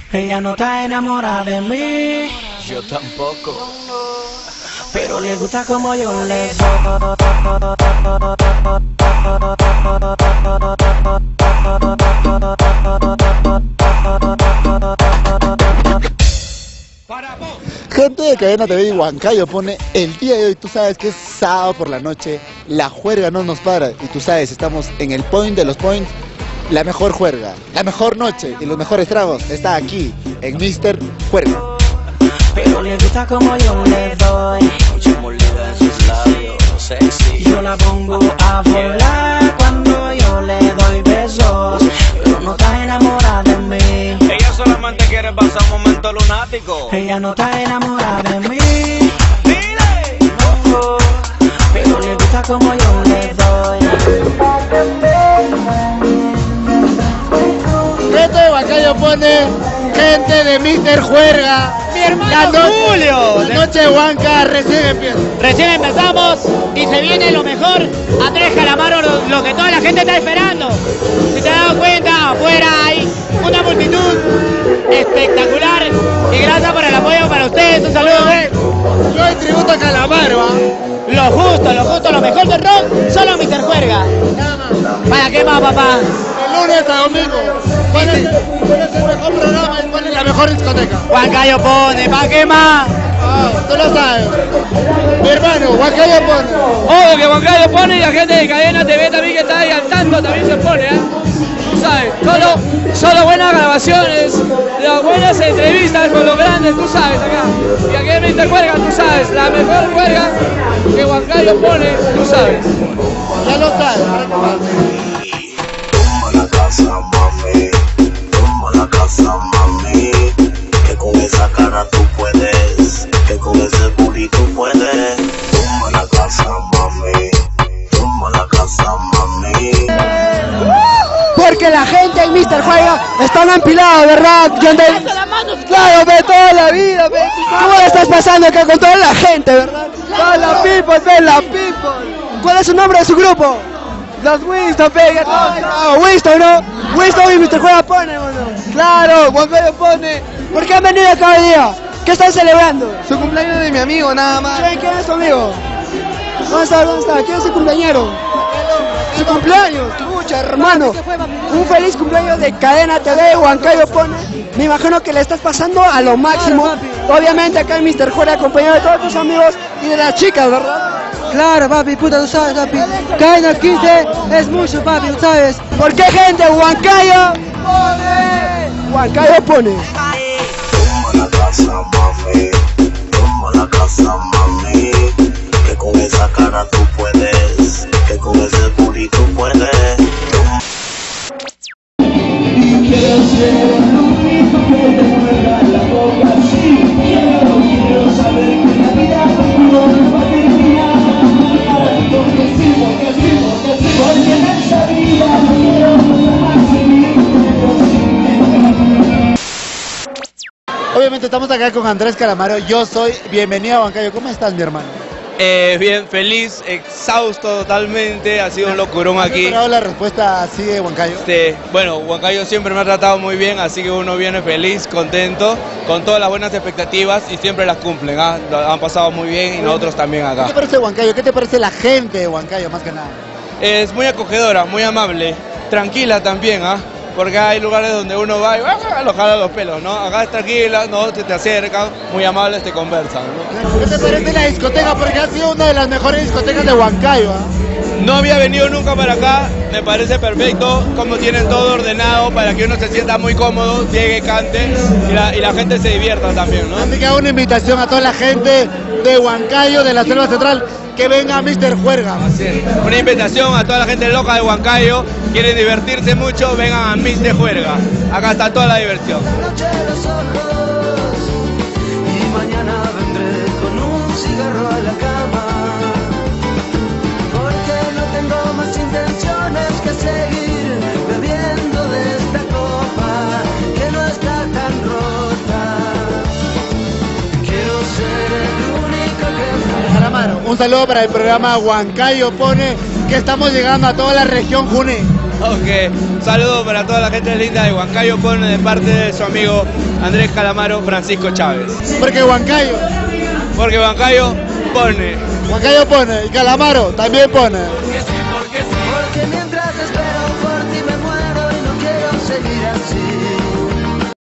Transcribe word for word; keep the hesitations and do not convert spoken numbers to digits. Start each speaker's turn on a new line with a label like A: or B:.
A: Ella no está enamorada de mí,
B: yo tampoco,
A: pero le gusta como yo le doy.
C: Gente de Cadena T V y Huancayo pone el día de hoy, tú sabes que es sábado por la noche, la juerga no nos para y tú sabes, estamos en el point de los points, la mejor juerga, la mejor noche y los mejores tragos está aquí en míster Juerga.
A: Pero le gusta como yo le doy,
B: mucha molida en sus labios, sexy.
A: Yo la pongo a volar cuando yo le doy besos, pero no está enamorada de mí.
B: Ella solamente quiere pasar un momento lunático.
A: Ella no está enamorada de mí,
B: Dile,
A: no, pero le gusta como yo le doy.
C: Gente de Huancayo pone, gente de míster Juerga.
D: Mi hermano
C: La noche,
D: Julio.
C: la noche de Huanca recién empieza.
D: Recién empezamos y se viene lo mejor. Andrés Calamaro, lo, lo que toda la gente está esperando. Si te has dado cuenta, afuera hay una multitud espectacular. Y gracias por el apoyo para ustedes. Un saludo.
C: Yo en tributo a Calamaro, ¿ah?
D: Lo justo, lo justo, lo mejor del rock, solo míster Juerga. ¿Para qué más, papá?
C: De lunes a domingo. ¿Cuál es, cuál es el mejor programa y cuál es la mejor discoteca?
D: Huancayo pone, ¿para qué más?
C: Ah, tú lo sabes. Mi hermano, Huancayo pone.
E: Obvio que Huancayo pone y la gente de Cadena T V también que está ahí al tanto también se pone, ¿eh? Tú sabes, solo, solo buenas grabaciones, las buenas entrevistas con los grandes, tú sabes, acá. Y aquí en míster Juerga, tú sabes, la mejor juerga que Huancayo pone, tú sabes.
C: Ya lo sabes.
F: Toma la casa, mami, toma la casa, mami, que con esa cara tú puedes, que con ese booty tú puedes. Toma la casa, mami, toma la casa, mami.
G: Porque la gente en míster Juerga están empilados, ¿verdad? Claro, ve toda la vida, ve. ¿Cómo la estás pasando acá con toda la gente, verdad? Toda la people, ve la people. ¿Cuál es su nombre de su grupo? Los Winston, ve, ya todos. Ah, Winston, ¿no? Winston y míster Juerga pone, mano. Claro, Huancayo pone. ¿Por qué han venido acá hoy día? ¿Qué están celebrando? Su cumpleaños de mi amigo, nada más. ¿Quién, quién es tu amigo? ¿Dónde está? ¿Dónde está? ¿Quién es su cumpleañero? Su cumpleaños, escucha, hermano. Un feliz cumpleaños de Cadena T V, Huancayo pone. Me imagino que le estás pasando a lo máximo. Obviamente acá en míster Juerga, acompañado de todos tus amigos y de las chicas, ¿verdad? Claro, papi, puta, tú sabes, papi. Cadena quince es mucho, papi, tú sabes. ¿Por qué, gente? Huancayo pone. Huancayo pone.
F: Toma la casa, mami, toma la casa, mami, que con esa cara tú puedes, que con ese booty tú puedes.
H: Quiero ser el único que te mueva la boca. Sí, quiero, quiero saber que la vida no nos va a terminar. Porque sí, porque sí, porque sí, porque en esa vida no quiero más seguir.
C: Obviamente estamos acá con Andrés Calamaro, yo soy, bienvenido a Huancayo. ¿Cómo estás, mi hermano?
E: Eh, bien, feliz, exhausto totalmente, ha sido un locurón
C: ¿Has
E: aquí.
C: esperado la respuesta así de Huancayo?
E: Este, bueno, Huancayo siempre me ha tratado muy bien, así que uno viene feliz, contento, con todas las buenas expectativas y siempre las cumplen, ¿ah? Han pasado muy bien y nosotros también
C: ¿Qué
E: acá.
C: te parece Huancayo? ¿Qué te parece la gente de Huancayo, más que nada?
E: Es muy acogedora, muy amable, tranquila también, ¿ah? Porque hay lugares donde uno va y ¡ah! Lo jala los pelos, ¿no? Acá es tranquila, no te, te acercan, muy amables, te conversan, ¿no?
C: ¿Qué te parece la discoteca? Porque ha sido una de las mejores discotecas de Huancayo, ¿ah?
E: No había venido nunca para acá, me parece perfecto, como tienen todo ordenado para que uno se sienta muy cómodo, llegue, cante y la, y la gente se divierta también, ¿no?
C: Así que hago una invitación a toda la gente de Huancayo, de la Selva Central, que venga a míster Juerga.
E: Así es. Una invitación a toda la gente loca de Huancayo, quieren divertirse mucho, vengan a míster Juerga, acá está toda la diversión.
A: Y mañana vendré con un cigarro a la cama, porque no tengo más intenciones que seguir bebiendo de esta copa que no está tan rota. Quiero ser el único que...
C: Calamaro, un saludo para el programa Huancayo pone, que estamos llegando a toda la región Junín.
E: Ok, un saludo para toda la gente linda de Huancayo Pone de parte de su amigo Andrés Calamaro, Francisco Chávez.
C: Porque Huancayo,
E: Porque Huancayo pone.
C: Huancayo pone y Calamaro también pone.